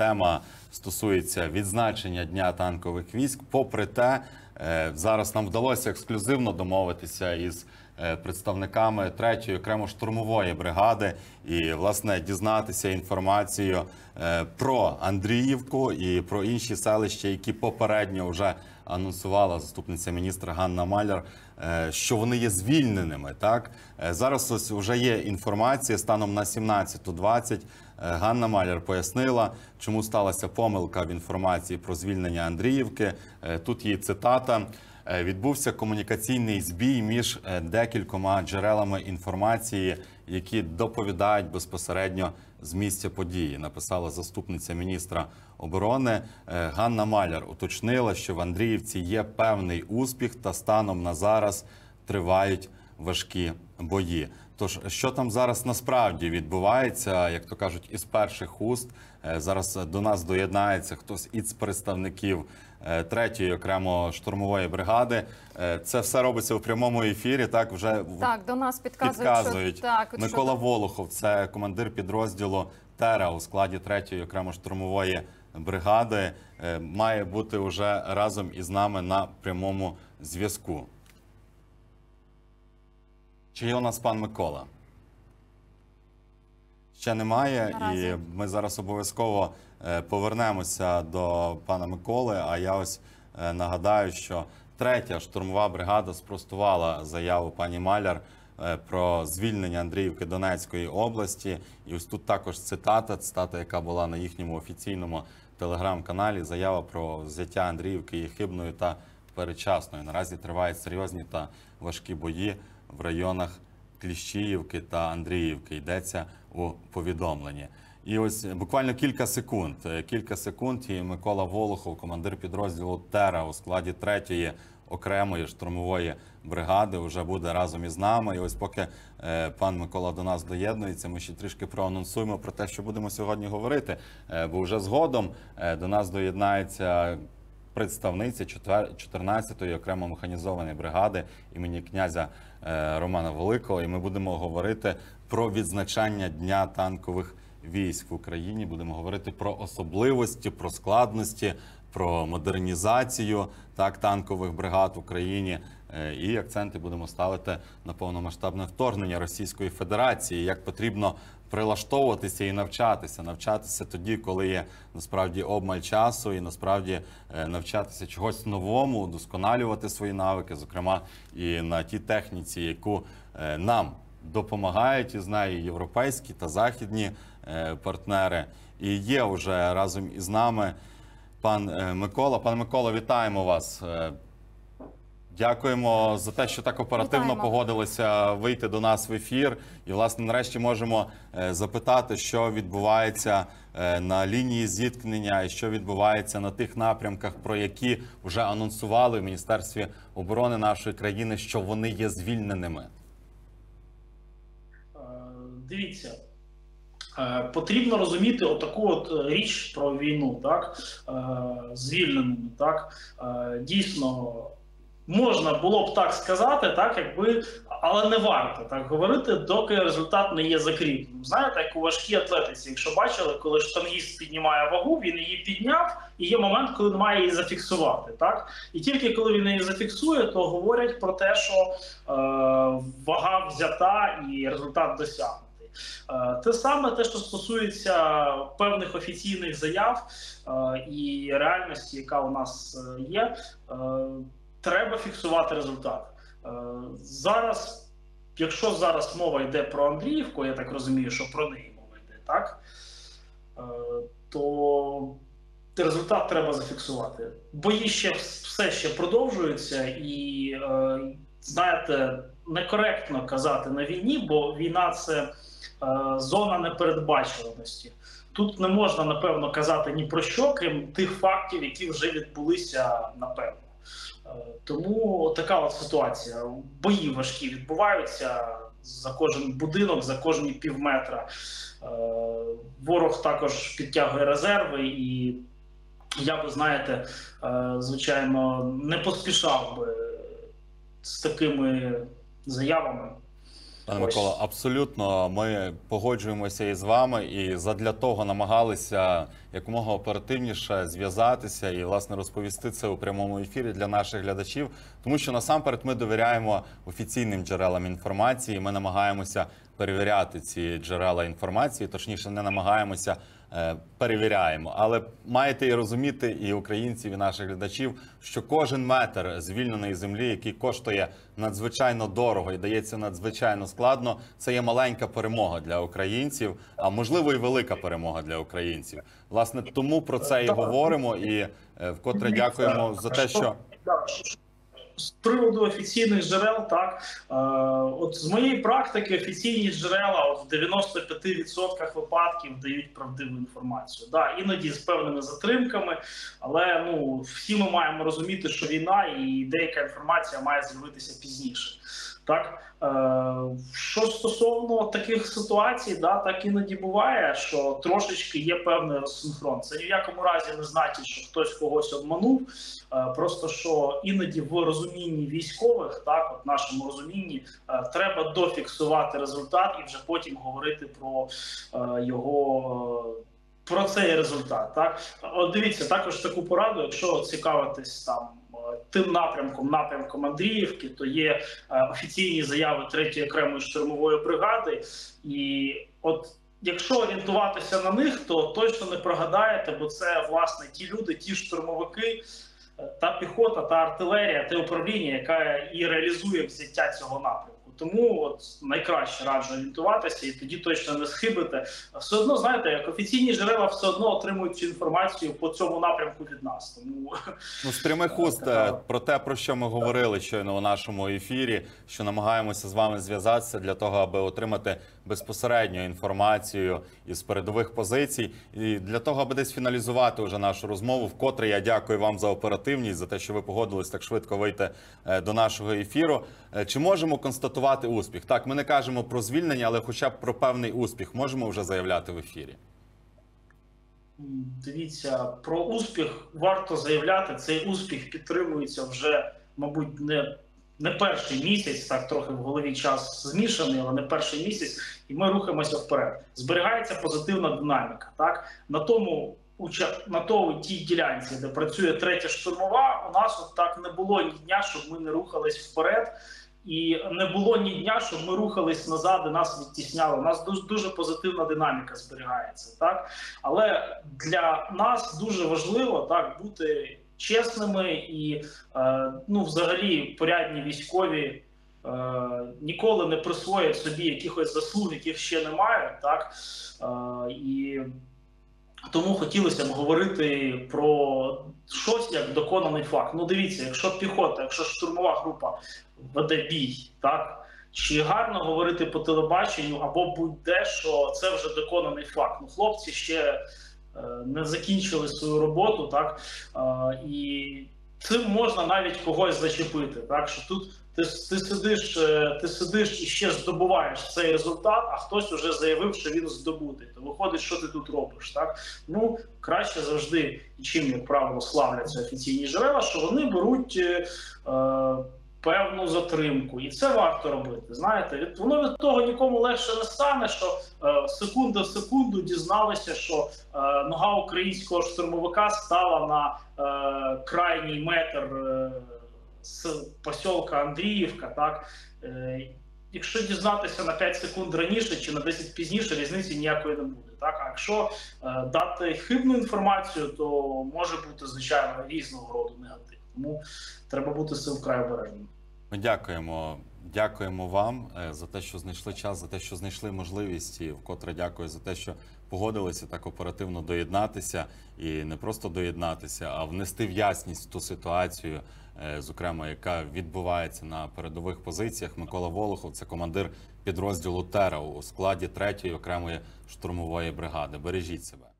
тема стосується відзначення Дня танкових військ. Попри те, зараз нам вдалося ексклюзивно домовитися із представниками 3-ї окремо штурмової бригади і, власне, дізнатися інформацію про Андріївку і про інші селища, які попередньо вже анонсувала заступниця міністра Ганна Маляр, що вони є звільненими. Так? Зараз ось вже є інформація станом на 17:20. Ганна Маляр пояснила, чому сталася помилка в інформації про звільнення Андріївки. Тут є цитата. Відбувся комунікаційний збій між декількома джерелами інформації, які доповідають безпосередньо з місця події, написала заступниця міністра оборони. Ганна Маляр уточнила, що в Андріївці є певний успіх та станом на зараз тривають важкі бої. Тож, що там зараз насправді відбувається, як то кажуть, із перших уст. Зараз до нас доєднається хтось із представників 3-ї окремо штурмової бригади. Це все робиться у прямому ефірі. Так, вже так, до нас підказують. Що, так, Микола Волохов, це командир підрозділу «Тера» у складі 3-ї окремо штурмової бригади, має бути вже разом із нами на прямому зв'язку. Чи є у нас пан Микола? Ще немає, і ми зараз обов'язково повернемося до пана Миколи. А я ось нагадаю, що 3-я штурмова бригада спростувала заяву пані Маляр про звільнення Андріївки Донецької області. І ось тут також цитата, яка була на їхньому офіційному телеграм-каналі. Заява про взяття Андріївки є хибною та передчасною. Наразі тривають серйозні та важкі бої в районах Кліщіївки та Андріївки, йдеться у повідомленні. І ось буквально кілька секунд, і Микола Волохов, командир підрозділу «Тера» у складі 3-ї окремої штурмової бригади, вже буде разом із нами. І ось поки пан Микола до нас доєднується, ми ще трішки проанонсуємо про те, що будемо сьогодні говорити, бо вже згодом до нас доєднається представниця 14-ї окремо механізованої бригади імені князя Романа Великого. І ми будемо говорити про відзначання Дня танкових військ в Україні. Будемо говорити про особливості, про складності, про модернізацію танкових бригад в Україні. І акценти будемо ставити на повномасштабне вторгнення Російської Федерації, як потрібно прилаштовуватися і навчатися. Навчатися тоді, коли є насправді обмаль часу, і насправді навчатися чогось новому, удосконалювати свої навики, зокрема і на тій техніці, яку нам допомагають, і знаю, європейські та західні партнери. І є вже разом із нами пан Микола. Пан Микола, вітаємо вас. Дякуємо за те, що так оперативно погодилися вийти до нас в ефір. І, власне, нарешті можемо запитати, що відбувається на лінії зіткнення і що відбувається на тих напрямках, про які вже анонсували в Міністерстві оборони нашої країни, що вони є звільненими. Дивіться, потрібно розуміти отаку річ про війну, так? Звільненими, так? Дійсно, можна було б так сказати, так, якби, але не варто так говорити, доки результат не є закріпленим. Знаєте, як у важкій атлетиці, якщо бачили, коли штангіст піднімає вагу, він її підняв, і є момент, коли має її зафіксувати. Так? І тільки коли він її зафіксує, то говорять про те, що вага взята і результат досягнутий. Те саме, те, що стосується певних офіційних заяв і реальності, яка у нас є, треба фіксувати результат. Зараз, якщо зараз мова йде про Андріївку, я так розумію, що про неї мова йде, так? То результат треба зафіксувати. Бої все ще продовжуються і, знаєте, некоректно казати на війні, бо війна – це зона непередбачуваності. Тут не можна, напевно, казати ні про що, крім тих фактів, які вже відбулися, напевно. Тому така от ситуація. Бої важкі відбуваються за кожен будинок, за кожні півметра. Ворог також підтягує резерви, і я би, знаєте, звичайно, не поспішав би з такими заявами. Пане Микола, абсолютно ми погоджуємося із вами і задля того намагалися якомога оперативніше зв'язатися і, власне, розповісти це у прямому ефірі для наших глядачів, тому що насамперед ми довіряємо офіційним джерелам інформації, ми намагаємося перевіряти ці джерела інформації, точніше не намагаємося, перевіряємо. Але маєте і розуміти, і українців, і наших глядачів, що кожен метр звільненої землі, який коштує надзвичайно дорого і дається надзвичайно складно, це є маленька перемога для українців, а можливо і велика перемога для українців. Власне, тому про це і говоримо, і вкотре дякуємо за те, що... З приводу офіційних джерел, так, от з моєї практики офіційні джерела от в 95% випадків дають правдиву інформацію. Да, іноді з певними затримками, але ну, всі ми маємо розуміти, що війна і деяка інформація має з'явитися пізніше. Так? Що стосовно таких ситуацій, да, так іноді буває, що трошечки є певний розсинхрон. Це ні в якому разі не значить, що хтось когось обманув, просто що іноді в розумінні військових, так, от нашому розумінні, треба дофіксувати результат і вже потім говорити про його... Про цей результат. Так? От дивіться, також таку пораду, якщо цікавитись там тим напрямком Андріївки, то є офіційні заяви 3-ї окремої штурмової бригади. І от якщо орієнтуватися на них, то точно не прогадаєте, бо це, власне, ті люди, ті штурмовики, та піхота, та артилерія, те управління, яке і реалізує взяття цього напрямку. Тому от найкраще раджу орієнтуватися, і тоді точно не схибите. Все одно, знаєте, як офіційні джерела все одно отримують цю інформацію по цьому напрямку від нас. Тому... Ну, з прямих уст про те, про що ми говорили щойно у нашому ефірі, що намагаємося з вами зв'язатися для того, аби отримати безпосередню інформацію із передових позицій. І для того, аби десь фіналізувати вже нашу розмову, вкотре я дякую вам за оперативність, за те, що ви погодились так швидко вийти до нашого ефіру. Чи можемо констатувати успіх? Так, ми не кажемо про звільнення, але хоча б про певний успіх можемо вже заявляти в ефірі? Дивіться, про успіх варто заявляти. Цей успіх підтримується вже, мабуть, не перший місяць, так трохи в голові час змішаний, але не перший місяць, і ми рухаємося вперед. Зберігається позитивна динаміка. Так? На тій ділянці, де працює 3-я штурмова, у нас от так не було ні дня, щоб ми не рухались вперед. І не було ні дня, щоб ми рухались назад і нас відтісняли. У нас дуже позитивна динаміка зберігається. Так? Але для нас дуже важливо так бути чесними і взагалі порядні військові ніколи не присвоять собі якихось заслуг, яких ще немає. Так? І тому хотілося б говорити про щось як доконаний факт. Ну дивіться, якщо піхота, якщо штурмова група веде бій, так? Чи гарно говорити по телебаченню або будь-де, що це вже доконаний факт. Ну, хлопці ще не закінчили свою роботу, так? І цим можна навіть когось зачепити. Так? Що тут ти сидиш і ще здобуваєш цей результат, а хтось вже заявив, що він здобутий. То виходить, що ти тут робиш. Так? Ну, краще завжди, і чим, як правило, славляться офіційні джерела, що вони беруть певну затримку. І це варто робити. Знаєте, воно від того нікому легше не стане, що секунда в секунду дізналися, що нога українського штурмовика стала на крайній метр з посілка Андріївка, так? Якщо дізнатися на 5 секунд раніше чи на 10 пізніше, різниці ніякої не буде. Так? А якщо дати хибну інформацію, то може бути, звичайно, різного роду негатив. Тому треба бути з цим вкрай обережним. Ми дякуємо вам за те, що знайшли час, за те, що знайшли можливість, і вкотре дякую за те, що погодилися так оперативно доєднатися, і не просто доєднатися, а внести в ясність в ту ситуацію, зокрема, яка відбувається на передових позиціях. Микола Волохов – це командир підрозділу «Тера» у складі 3-ї окремої штурмової бригади. Бережіть себе.